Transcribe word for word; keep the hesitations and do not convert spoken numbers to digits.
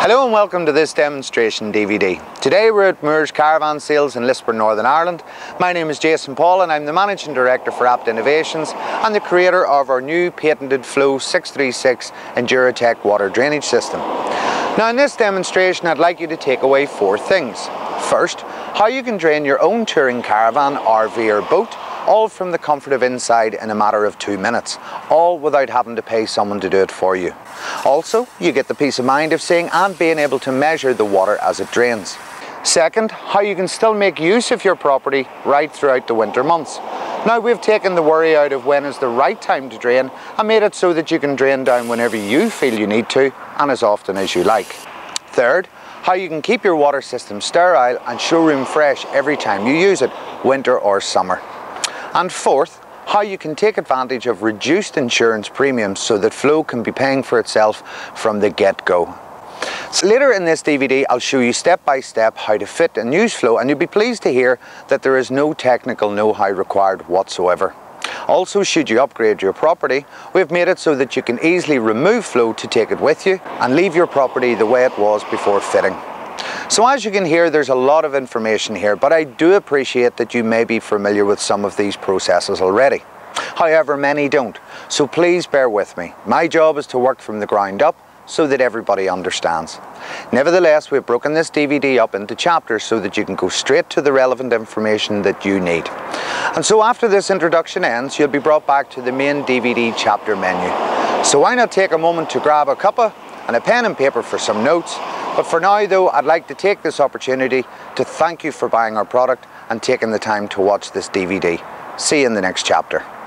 Hello and welcome to this demonstration D V D. Today we're at Touring Caravans sales in Lisburn, Northern Ireland. My name is Jason Paul and I'm the Managing Director for A P T Innovations and the creator of our new patented Floe six three six Induratec water drainage system. Now in this demonstration I'd like you to take away four things. First, how you can drain your own touring caravan, R V or boat, all from the comfort of inside in a matter of two minutes, all without having to pay someone to do it for you. Also, you get the peace of mind of seeing and being able to measure the water as it drains. Second, how you can still make use of your property right throughout the winter months. Now we've taken the worry out of when is the right time to drain and made it so that you can drain down whenever you feel you need to and as often as you like. Third, how you can keep your water system sterile and showroom fresh every time you use it, winter or summer. And fourth, how you can take advantage of reduced insurance premiums so that Floe can be paying for itself from the get-go. So later in this D V D I'll show you step by step how to fit and use Floe, and you'll be pleased to hear that there is no technical know-how required whatsoever. Also, should you upgrade your property, we've made it so that you can easily remove Floe to take it with you and leave your property the way it was before fitting. So as you can hear, there's a lot of information here, but I do appreciate that you may be familiar with some of these processes already. However, many don't, so please bear with me. My job is to work from the ground up so that everybody understands. Nevertheless, we've broken this D V D up into chapters so that you can go straight to the relevant information that you need. And so after this introduction ends, you'll be brought back to the main D V D chapter menu. So why not take a moment to grab a cuppa and a pen and paper for some notes. But for now though, I'd like to take this opportunity to thank you for buying our product and taking the time to watch this D V D. See you in the next chapter.